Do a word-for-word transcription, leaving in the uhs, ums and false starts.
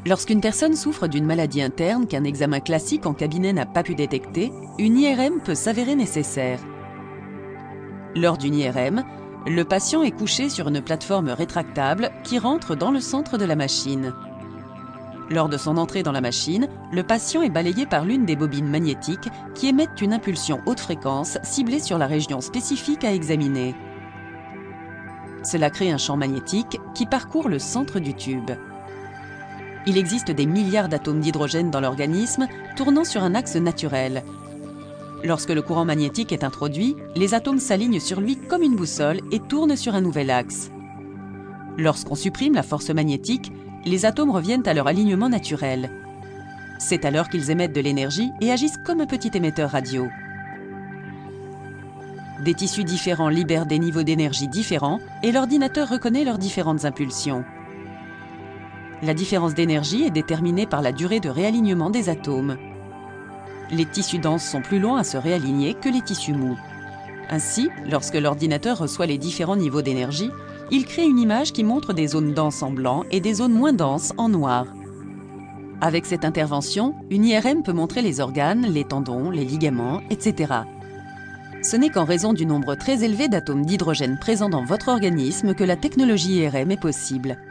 Lorsqu'une personne souffre d'une maladie interne qu'un examen classique en cabinet n'a pas pu détecter, une I R M peut s'avérer nécessaire. Lors d'une I R M, le patient est couché sur une plateforme rétractable qui rentre dans le centre de la machine. Lors de son entrée dans la machine, le patient est balayé par l'une des bobines magnétiques qui émettent une impulsion haute fréquence ciblée sur la région spécifique à examiner. Cela crée un champ magnétique qui parcourt le centre du tube. Il existe des milliards d'atomes d'hydrogène dans l'organisme tournant sur un axe naturel. Lorsque le courant magnétique est introduit, les atomes s'alignent sur lui comme une boussole et tournent sur un nouvel axe. Lorsqu'on supprime la force magnétique, les atomes reviennent à leur alignement naturel. C'est alors qu'ils émettent de l'énergie et agissent comme un petit émetteur radio. Des tissus différents libèrent des niveaux d'énergie différents et l'ordinateur reconnaît leurs différentes impulsions. La différence d'énergie est déterminée par la durée de réalignement des atomes. Les tissus denses sont plus longs à se réaligner que les tissus mous. Ainsi, lorsque l'ordinateur reçoit les différents niveaux d'énergie, il crée une image qui montre des zones denses en blanc et des zones moins denses en noir. Avec cette intervention, une I R M peut montrer les organes, les tendons, les ligaments, et cetera. Ce n'est qu'en raison du nombre très élevé d'atomes d'hydrogène présents dans votre organisme que la technologie I R M est possible.